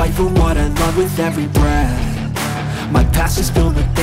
fight for what I love with every breath. My past is filled with